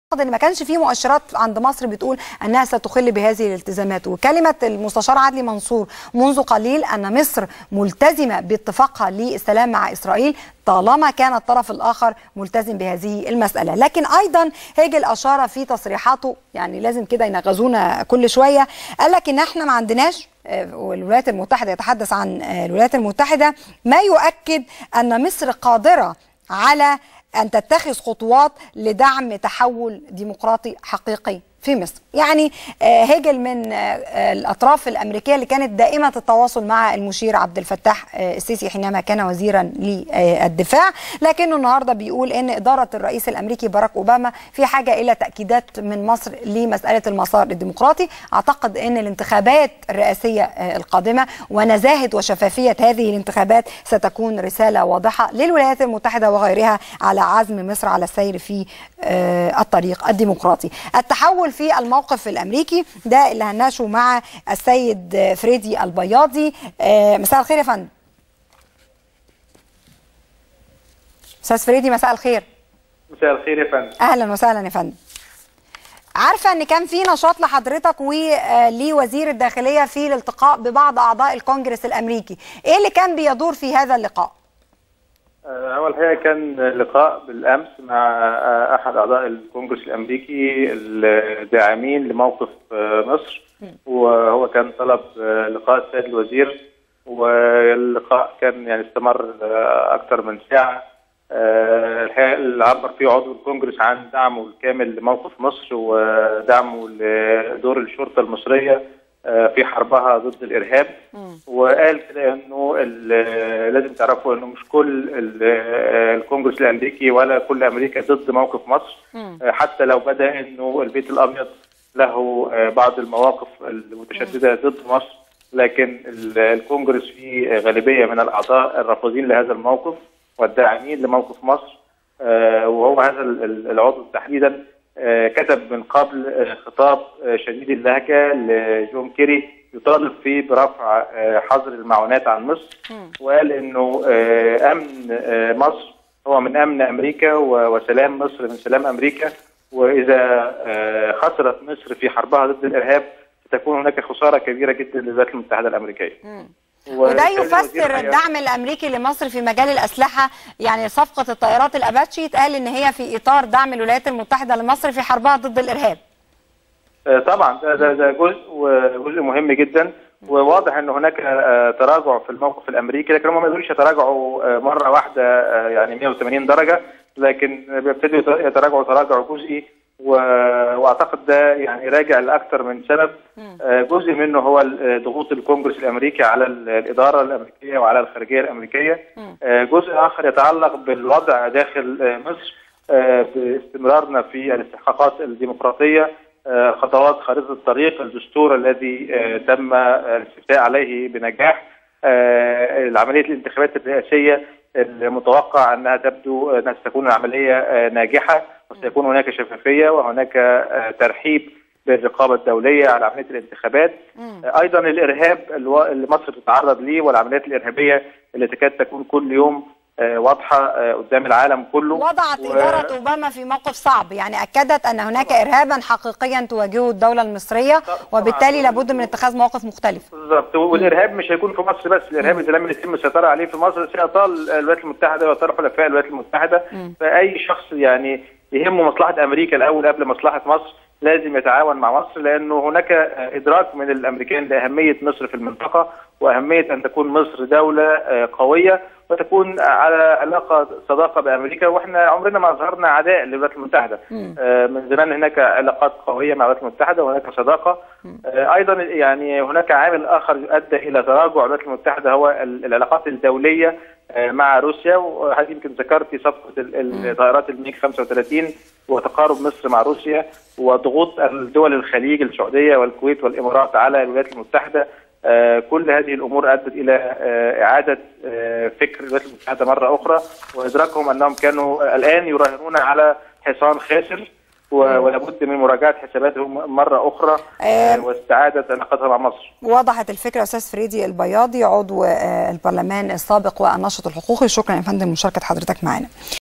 ان ما كانش فيه مؤشرات عند مصر بتقول انها ستخل بهذه الالتزامات. وكلمه المستشار عدلي منصور منذ قليل ان مصر ملتزمه باتفاقها للسلام مع اسرائيل طالما كان الطرف الاخر ملتزم بهذه المساله. لكن ايضا هيجل اشار في تصريحاته، يعني لازم كده ينغزونا كل شويه، قال لك ان احنا ما عندناش، والولايات المتحده يتحدث عن الولايات المتحده، ما يؤكد ان مصر قادره على أن تتخذ خطوات لدعم تحول ديمقراطي حقيقي في مصر. يعني هيجل من الأطراف الأمريكية اللي كانت دائمة التواصل مع المشير عبد الفتاح السيسي حينما كان وزيرا للدفاع، لكنه النهاردة بيقول أن إدارة الرئيس الأمريكي باراك أوباما في حاجة إلى تأكيدات من مصر لمسألة المسار الديمقراطي. أعتقد أن الانتخابات الرئاسية القادمة ونزاهة وشفافية هذه الانتخابات ستكون رسالة واضحة للولايات المتحدة وغيرها على عزم مصر على السير في الطريق الديمقراطي. التحول في الموقف الامريكي ده اللي هنناقشه مع السيد فريدي البياضي. مساء الخير يا فندم. استاذ فريدي مساء الخير. مساء الخير يا فندم. اهلا وسهلا يا فندم. عارفه ان كان في نشاط لحضرتك ولوزير الداخليه في الالتقاء ببعض اعضاء الكونجرس الامريكي، ايه اللي كان بيدور في هذا اللقاء؟ أول حاجة كان لقاء بالأمس مع أحد أعضاء الكونجرس الأمريكي الداعمين لموقف مصر، وهو كان طلب لقاء السيد الوزير، واللقاء كان يعني استمر أكثر من ساعة. الحقيقة اللي عبر فيه عضو الكونجرس عن دعمه الكامل لموقف مصر ودعمه لدور الشرطة المصرية في حربها ضد الارهاب، وقال كده انه لازم تعرفوا انه مش كل الكونجرس الامريكي ولا كل امريكا ضد موقف مصر، حتى لو بدا انه البيت الابيض له بعض المواقف المتشدده ضد مصر، لكن الكونجرس فيه غالبيه من الاعضاء الرافضين لهذا الموقف والداعمين لموقف مصر. وهو هذا العضو تحديدا كتب من قبل خطاب شديد اللهجة لجون كيري يطالب فيه برفع حظر المعونات عن مصر، وقال انه امن مصر هو من امن امريكا وسلام مصر من سلام امريكا، واذا خسرت مصر في حربها ضد الارهاب ستكون هناك خسارة كبيرة جدا للولايات المتحدة الامريكية. وده يفسر الدعم الامريكي لمصر في مجال الاسلحه، يعني صفقه الطائرات الاباتشي يتقال ان هي في اطار دعم الولايات المتحده لمصر في حربها ضد الارهاب. طبعا ده جزء مهم جدا، وواضح ان هناك تراجع في الموقف الامريكي، لكن هم ما يقدروش يتراجعوا مره واحده يعني 180 درجه، لكن بيبتدوا يتراجعوا تراجع جزئي، واعتقد ده يعني راجع لاكثر من سبب. جزء منه هو ضغوط الكونجرس الامريكي على الاداره الامريكيه وعلى الخارجيه الامريكيه. جزء اخر يتعلق بالوضع داخل مصر، باستمرارنا في الاستحقاقات الديمقراطيه، خطوات خريطه الطريق، الدستور الذي تم الاستفتاء عليه بنجاح، العمليه الانتخابات الرئاسيه المتوقع انها ستكون العمليه ناجحه، وسيكون هناك شفافيه وهناك ترحيب بالرقابه الدوليه على عمليه الانتخابات. ايضا الارهاب اللي مصر تتعرض ليه والعمليات الارهابيه اللي تكاد تكون كل يوم واضحه قدام العالم كله. وضعت إدارة أوباما في موقف صعب، يعني أكدت أن هناك إرهابا حقيقيا تواجهه الدولة المصرية، وبالتالي لابد من اتخاذ مواقف مختلفة. بالظبط، والإرهاب مش هيكون في مصر بس، الإرهاب إذا لم يتم السيطرة عليه في مصر سيطال الولايات المتحدة ويطال حلفاء الولايات المتحدة. فأي شخص يعني يهمه مصلحة أمريكا الأول قبل مصلحة مصر لازم يتعاون مع مصر، لأنه هناك إدراك من الأمريكان لأهمية مصر في المنطقة، وأهمية أن تكون مصر دولة قوية وتكون على علاقة صداقة بأمريكا، وإحنا عمرنا ما ظهرنا عداء للولايات المتحدة. من زمان هناك علاقات قوية مع الولايات المتحدة وهناك صداقة. أيضا يعني هناك عامل آخر يؤدي إلى تراجع الولايات المتحدة هو العلاقات الدولية مع روسيا، وهذه يمكن ذكرتي صفقة الطائرات الميج 35 وتقارب مصر مع روسيا وضغوط الدول الخليج السعودية والكويت والإمارات على الولايات المتحدة. كل هذه الأمور أدت إلى إعادة فكر الولايات المتحدة مرة أخرى، وإدراكهم أنهم كانوا الآن يراهنون على حصان خاسر، ولابد من مراجعة حساباتهم مرة أخرى واستعادة علاقتها مع مصر. وضحت الفكرة أستاذ فريدي البياضي عضو البرلمان السابق والناشط الحقوقي. شكرا يا فندم لمشاركة حضرتك معنا.